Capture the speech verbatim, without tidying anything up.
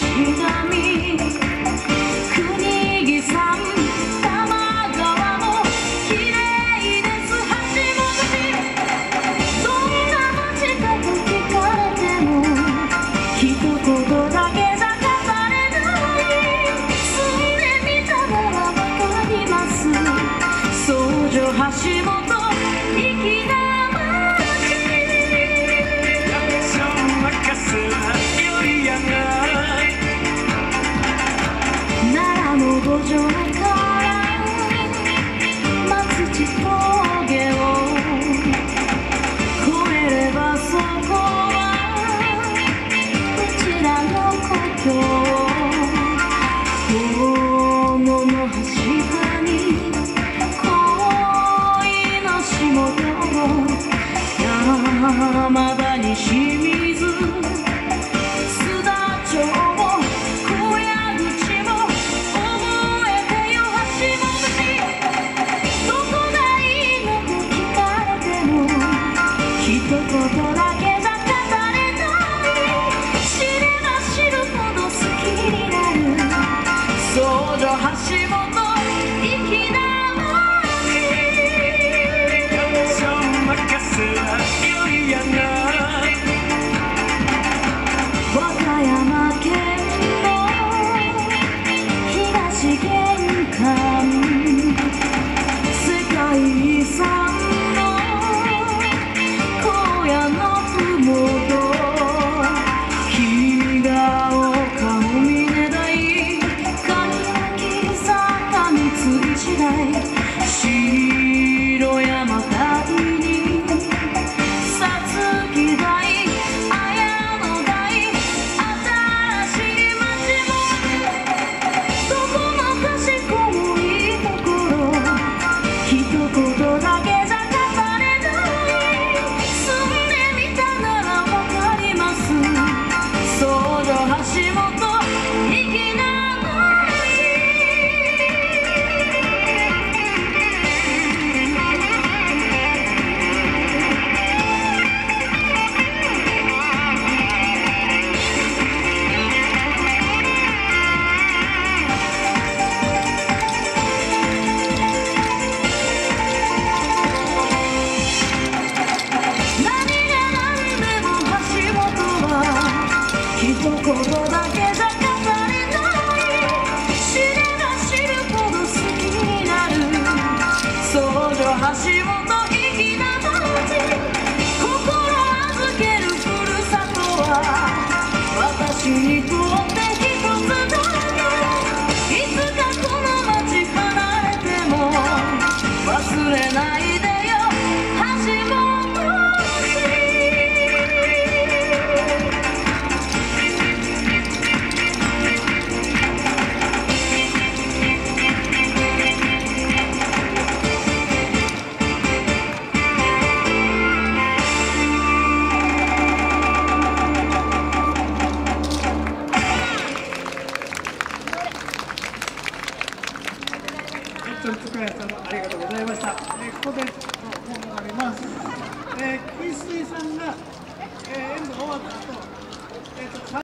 山田に清水須田町小屋口も覚えてよ橋本市どこがいいのと聞かれても一言だけじゃ語れない知れば知るほど好きになる少女橋本粋な和歌山県の東玄関世界遺産の荒野のふもと君が丘を峰台神木坂三石台白山大にさつき台綾野台新しい町もどこもかしこもいいところ一言だけじゃ語れない住んでみたならわかります少女橋本粋な一言だけじゃ語れない知れば知るほど好きになる少女橋本粋な街心預けるふるさとは私にとって一つだけいつかこの街離れても忘れないでよ橋本本当に福谷さんありがとうございました。えー、ここで本があります。えー、石井さんが、えー、演舞が終わった後、えーと